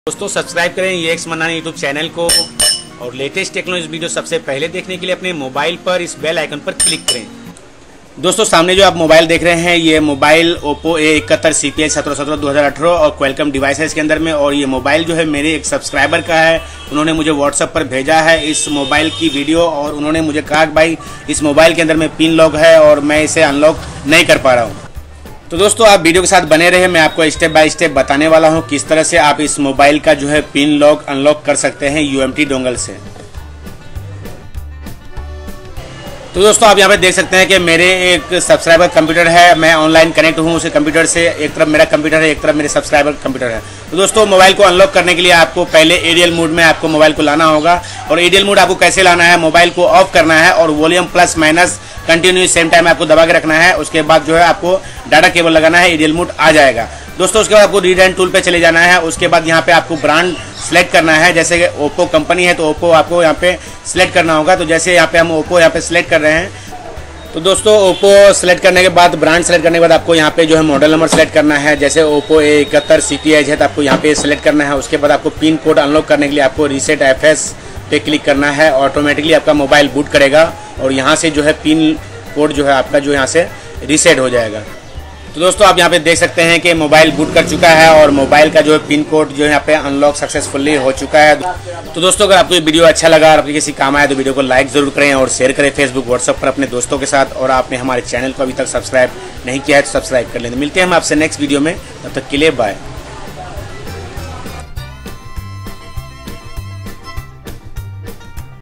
दोस्तों सब्सक्राइब करें ये एक्स मनानी यूट्यूब चैनल को और लेटेस्ट टेक्नोलॉजी वीडियो सबसे पहले देखने के लिए अपने मोबाइल पर इस बेल आइकन पर क्लिक करें। दोस्तों सामने जो आप मोबाइल देख रहे हैं ये मोबाइल ओप्पो A71 CPI 1717 2018 और क्वालकॉम डिवाइस है इसके अंदर में। और ये मोबाइल जो है मेरे एक सब्सक्राइबर का है, उन्होंने मुझे व्हाट्सएप पर भेजा है इस मोबाइल की वीडियो और उन्होंने मुझे कहा कि भाई इस मोबाइल के अंदर में पिन लॉक है और मैं इसे अनलॉक नहीं कर पा रहा हूँ। तो दोस्तों आप वीडियो के साथ बने रहे, मैं आपको स्टेप बाय स्टेप बताने वाला हूँ किस तरह से आप इस मोबाइल का जो है पिन लॉक अनलॉक कर सकते हैं UMT डोंगल से। तो दोस्तों आप यहाँ पे देख सकते हैं कि मेरे एक सब्सक्राइबर कंप्यूटर है, मैं ऑनलाइन कनेक्ट हूँ उसे कंप्यूटर से। एक तरफ मेरा कंप्यूटर है, एक तरफ मेरे सब्सक्राइबर कंप्यूटर है। तो दोस्तों मोबाइल को अनलॉक करने के लिए आपको पहले एरियल मोड में आपको मोबाइल को लाना होगा। और एरियल मोड आपको कैसे लाना है, मोबाइल को ऑफ करना है और volume plus minus continue same time आपको दबा के रखना है। उसके बाद जो है आपको डाटा केबल लगाना है, एरियल मोड आ जाएगा। दोस्तों उसके बाद आपको रीड एंड टूल पे चले जाना है। उसके बाद यहाँ पे आपको ब्रांड सेलेक्ट करना है, जैसे कि ओप्पो कंपनी है तो ओप्पो आपको यहाँ पे सिलेक्ट करना होगा। तो जैसे यहाँ पे हम ओप्पो यहाँ पे सिलेक्ट कर रहे हैं, तो दोस्तों ओप्पो सेलेक्ट करने के बाद ब्रांड सेलेक्ट करने के बाद आपको यहाँ पे जो है मॉडल नंबर सेलेक्ट करना है। जैसे ओप्पो A71 CPI है तो आपको यहाँ पे सेलेक्ट करना है। उसके बाद आपको पिन कोड अनलॉक करने के लिए आपको रीसेट FS पे क्लिक करना है। ऑटोमेटिकली आपका मोबाइल बूट करेगा और यहाँ से जो है पिन कोड जो है आपका जो यहाँ से रीसेट हो जाएगा। तो दोस्तों आप यहाँ पे देख सकते हैं कि मोबाइल बूट कर चुका है और मोबाइल का जो है पिन कोड जो है यहाँ पे अनलॉक सक्सेसफुली हो चुका है। तो दोस्तों अगर आपको ये वीडियो अच्छा लगा और आपके किसी काम आया तो वीडियो को लाइक जरूर करें और शेयर करें फेसबुक व्हाट्सएप पर अपने दोस्तों के साथ। और आपने हमारे चैनल को अभी तक सब्सक्राइब नहीं किया है तो सब्सक्राइब कर लें। मिलते हैं हम आपसे नेक्स्ट वीडियो में, तब तक के लिए बाय।